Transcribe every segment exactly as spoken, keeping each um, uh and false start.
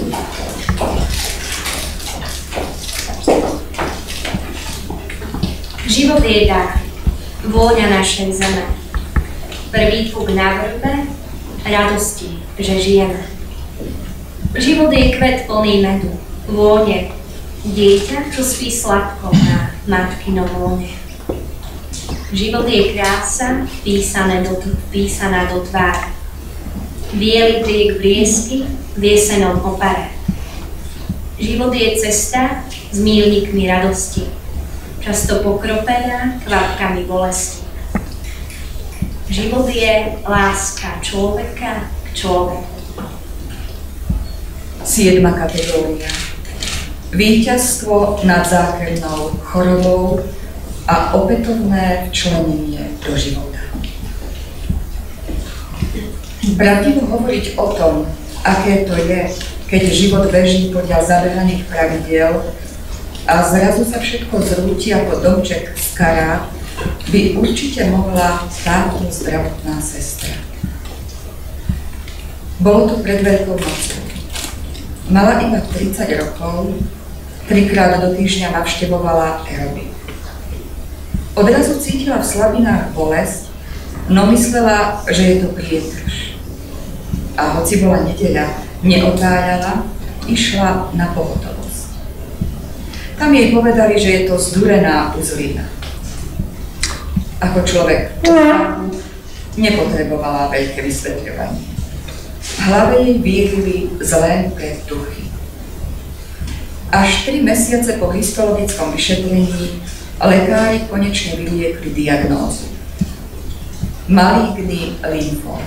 Život je dar, vôňa našej zeme. Prvý fúk na vrbe, radosti, že žijeme. Život je kvet plný medu, vône, dieťa, čo spí sladko na matkinom lone. Život je krása, písané do, písaná do tváre. Bielý priek briesky v jesenom opare. Život je cesta s míľnikmi radosti, často pokropená kvapkami bolesti. Život je láska človeka k človeku. Siedma kategória. Víťazstvo nad zákernou chorobou a opätovné včlenenie do života. Pravdivo hovoriť o tom, aké to je, keď život beží podľa zabehaných pravidiel a zrazu sa všetko zrúti ako domček z karát, by určite mohla táto zdravotná sestra. Bolo to pred Veľkou nocou. Mala iba tridsať rokov, trikrát do týždňa navštevovala aerobik. Odrazu cítila v slabinách bolesť, no myslela, že je to prietrž. A hoci bola nedeľa, neotáľala, išla na pohotovosť. Tam jej povedali, že je to zdurená uzlina. Ako človek nepotrebovala veľké vysvetľovanie. V hlave jej vírili zlé predtuchy. Až tri mesiace po histologickom vyšetrení lekári konečne vyliekli diagnózu. Maligný lymfóm.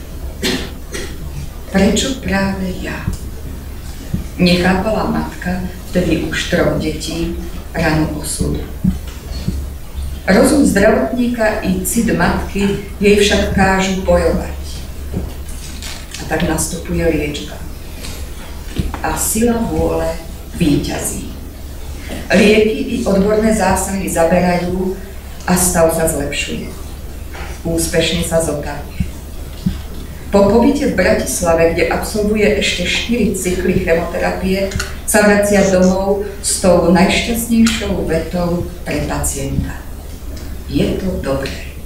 Prečo práve ja? Nechápala matka, vtedy už troch detí, ranu osudu. Rozum zdravotníka i cit matky jej však kážu bojovať. A tak nastupuje liečba. A sila vôle víťazí. Lieky i odborné zásahy zaberajú a stav sa zlepšuje. Úspešne sa zotavuje. Po pobyte v Bratislave, kde absolvuje ešte štyri cykly chemoterapie, sa vracia domov s tou najšťastnejšou vetou pre pacienta. Je to dobré.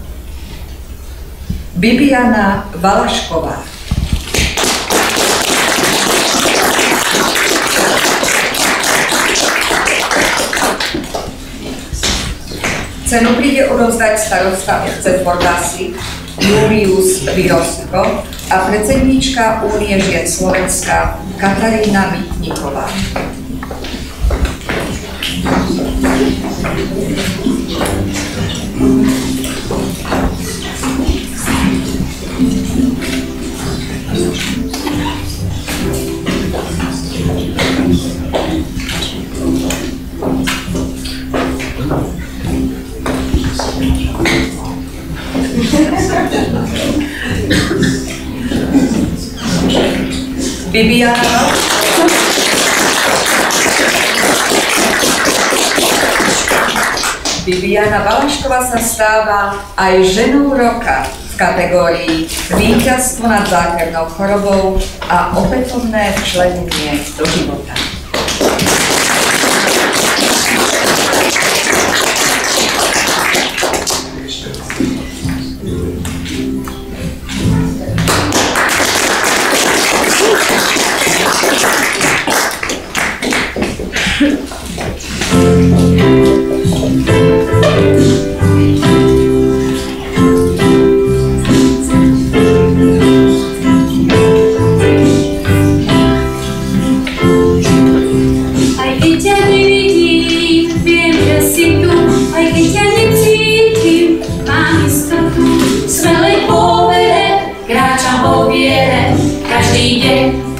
Bibiana Valašková. Cenu príde odovzdať starosta obce Fortásy Julius Vyrostko a predsedníčka Únie žien Slovenska Katarína Mýtniková. Bibiana Bibiana Valašková sa stáva aj ženou roka v kategórii víťazstvo nad zákernou chorobou a opätovné včlenenie do života. Každý deň